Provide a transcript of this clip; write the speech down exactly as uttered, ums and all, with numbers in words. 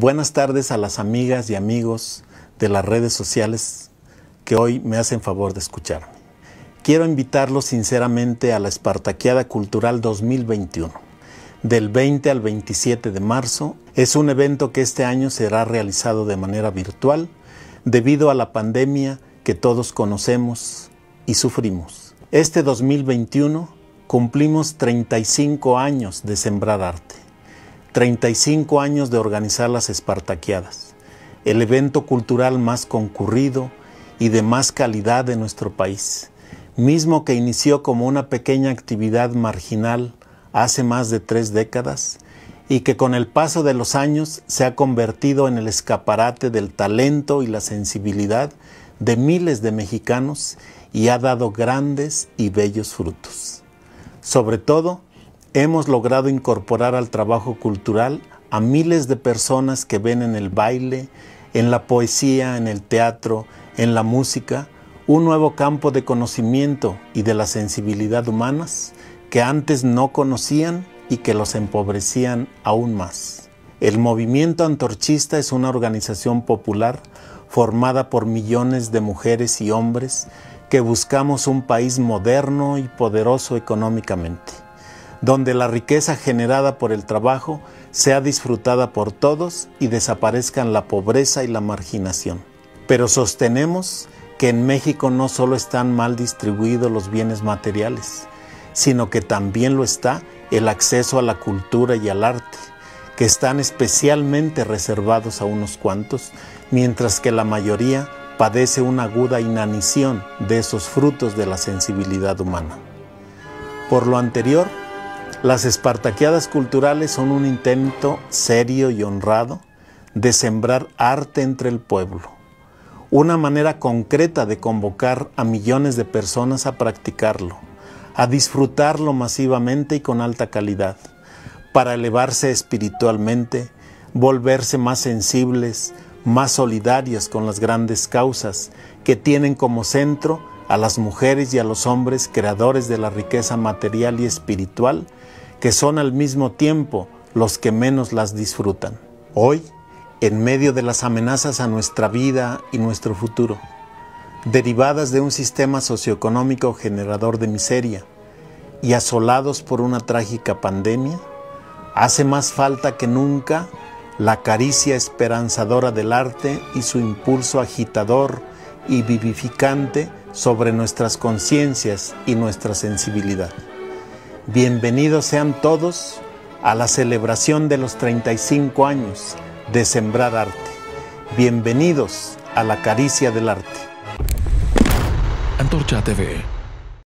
Buenas tardes a las amigas y amigos de las redes sociales que hoy me hacen favor de escucharme. Quiero invitarlos sinceramente a la Espartaquiada Cultural dos mil veintiuno. Del veinte al veintisiete de marzo es un evento que este año será realizado de manera virtual debido a la pandemia que todos conocemos y sufrimos. Este dos mil veintiuno cumplimos treinta y cinco años de Sembrar Arte. treinta y cinco años de organizar las Espartaquiadas, el evento cultural más concurrido y de más calidad de nuestro país, mismo que inició como una pequeña actividad marginal hace más de tres décadas y que con el paso de los años se ha convertido en el escaparate del talento y la sensibilidad de miles de mexicanos y ha dado grandes y bellos frutos. Sobre todo, hemos logrado incorporar al trabajo cultural a miles de personas que ven en el baile, en la poesía, en el teatro, en la música, un nuevo campo de conocimiento y de la sensibilidad humanas que antes no conocían y que los empobrecían aún más. El Movimiento Antorchista es una organización popular formada por millones de mujeres y hombres que buscamos un país moderno y poderoso económicamente, donde la riqueza generada por el trabajo sea disfrutada por todos y desaparezcan la pobreza y la marginación. Pero sostenemos que en México no solo están mal distribuidos los bienes materiales, sino que también lo está el acceso a la cultura y al arte, que están especialmente reservados a unos cuantos, mientras que la mayoría padece una aguda inanición de esos frutos de la sensibilidad humana. Por lo anterior, las Espartaquiadas Culturales son un intento serio y honrado de sembrar arte entre el pueblo, una manera concreta de convocar a millones de personas a practicarlo, a disfrutarlo masivamente y con alta calidad, para elevarse espiritualmente, volverse más sensibles, más solidarios con las grandes causas que tienen como centro a las mujeres y a los hombres creadores de la riqueza material y espiritual, que son al mismo tiempo los que menos las disfrutan. Hoy, en medio de las amenazas a nuestra vida y nuestro futuro, derivadas de un sistema socioeconómico generador de miseria y asolados por una trágica pandemia, hace más falta que nunca la caricia esperanzadora del arte y su impulso agitador y vivificante sobre nuestras conciencias y nuestra sensibilidad. Bienvenidos sean todos a la celebración de los treinta y cinco años de Sembrar Arte. Bienvenidos a la caricia del arte. Antorcha T V.